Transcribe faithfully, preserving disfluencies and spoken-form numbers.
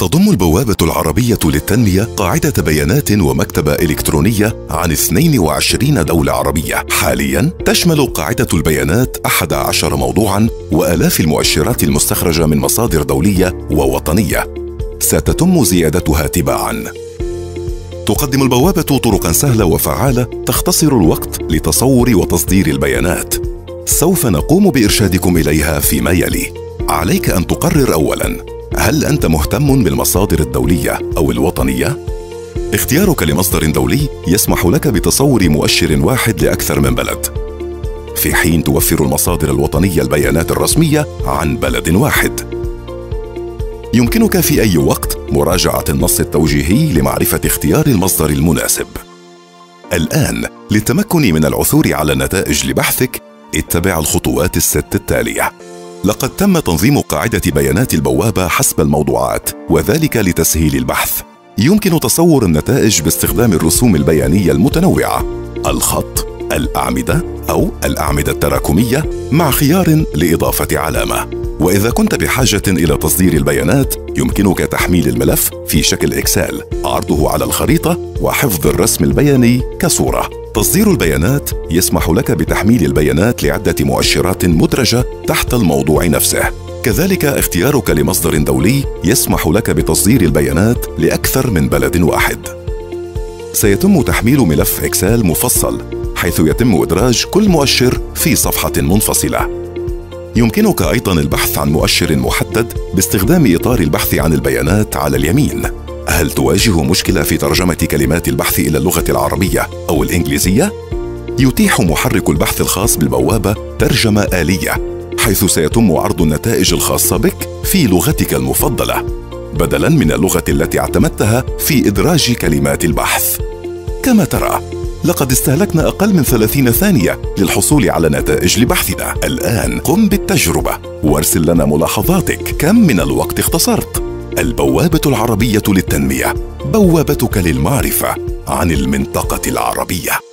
تضم البوابة العربية للتنمية قاعدة بيانات ومكتبة إلكترونية عن اثنين وعشرين دولة عربية. حالياً تشمل قاعدة البيانات أحد عشر موضوعاً وآلاف المؤشرات المستخرجة من مصادر دولية ووطنية ستتم زيادتها تباعاً. تقدم البوابة طرقاً سهلة وفعالة تختصر الوقت لتصور وتصدير البيانات. سوف نقوم بإرشادكم إليها فيما يلي. عليك أن تقرر أولاً: هل أنت مهتم بالمصادر الدولية أو الوطنية؟ اختيارك لمصدر دولي يسمح لك بتصور مؤشر واحد لأكثر من بلد، في حين توفر المصادر الوطنية البيانات الرسمية عن بلد واحد. يمكنك في أي وقت مراجعة النص التوجيهي لمعرفة اختيار المصدر المناسب. الآن للتمكن من العثور على نتائج لبحثك اتبع الخطوات الست التالية. لقد تم تنظيم قاعدة بيانات البوابة حسب الموضوعات، وذلك لتسهيل البحث. يمكن تصور النتائج باستخدام الرسوم البيانية المتنوعة: الخط، الأعمدة أو الأعمدة التراكمية، مع خيار لإضافة علامة. وإذا كنت بحاجة إلى تصدير البيانات يمكنك تحميل الملف في شكل إكسل، عرضه على الخريطة وحفظ الرسم البياني كصورة. تصدير البيانات يسمح لك بتحميل البيانات لعدة مؤشرات مدرجة تحت الموضوع نفسه. كذلك اختيارك لمصدر دولي يسمح لك بتصدير البيانات لأكثر من بلد واحد. سيتم تحميل ملف إكسل مفصل حيث يتم إدراج كل مؤشر في صفحة منفصلة. يمكنك أيضاً البحث عن مؤشر محدد باستخدام إطار البحث عن البيانات على اليمين. هل تواجه مشكلة في ترجمة كلمات البحث إلى اللغة العربية أو الإنجليزية؟ يتيح محرك البحث الخاص بالبوابة ترجمة آلية، حيث سيتم عرض النتائج الخاصة بك في لغتك المفضلة، بدلاً من اللغة التي اعتمدتها في إدراج كلمات البحث. كما ترى، لقد استهلكنا أقل من ثلاثين ثانية للحصول على نتائج لبحثنا. الآن قم بالتجربة وارسل لنا ملاحظاتك. كم من الوقت اختصرت؟ البوابة العربية للتنمية، بوابتك للمعرفة عن المنطقة العربية.